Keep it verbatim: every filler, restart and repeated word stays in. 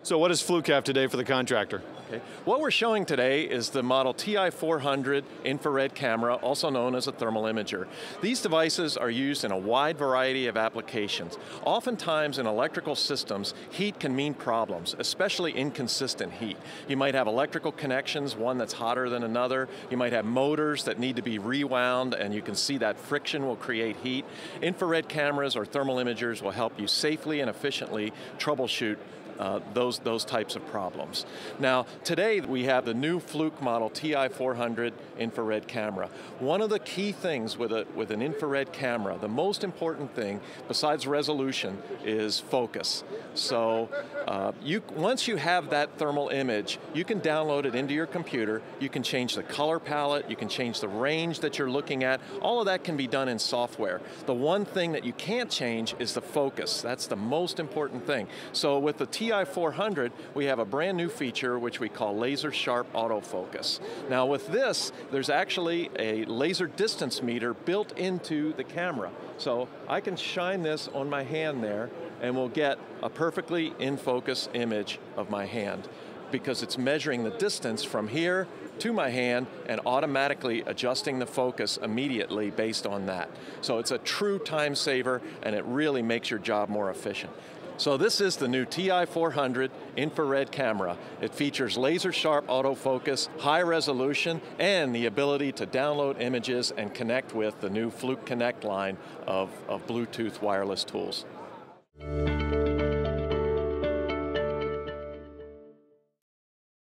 So what does Fluke have today for the contractor? Okay. What we're showing today is the model T I four hundred Infrared Camera, also known as a thermal imager. These devices are used in a wide variety of applications. Oftentimes in electrical systems, heat can mean problems, especially inconsistent heat. You might have electrical connections, one that's hotter than another. You might have motors that need to be rewound, and you can see that friction will create heat. Infrared cameras or thermal imagers will help you safely and efficiently troubleshoot Uh, those, those types of problems. Now, today we have the new Fluke model T I four hundred infrared camera. One of the key things with, a, with an infrared camera, the most important thing, besides resolution, is focus. So, uh, you, once you have that thermal image, you can download it into your computer, you can change the color palette, you can change the range that you're looking at, all of that can be done in software. The one thing that you can't change is the focus. That's the most important thing. So with the T I four hundred, we have a brand new feature which we call laser sharp autofocus. Now with this, there's actually a laser distance meter built into the camera. So I can shine this on my hand there and we'll get a perfectly in focus image of my hand because it's measuring the distance from here to my hand and automatically adjusting the focus immediately based on that. So it's a true time saver and it really makes your job more efficient. So this is the new T I four hundred infrared camera. It features laser sharp autofocus, high resolution, and the ability to download images and connect with the new Fluke Connect line of, of Bluetooth wireless tools.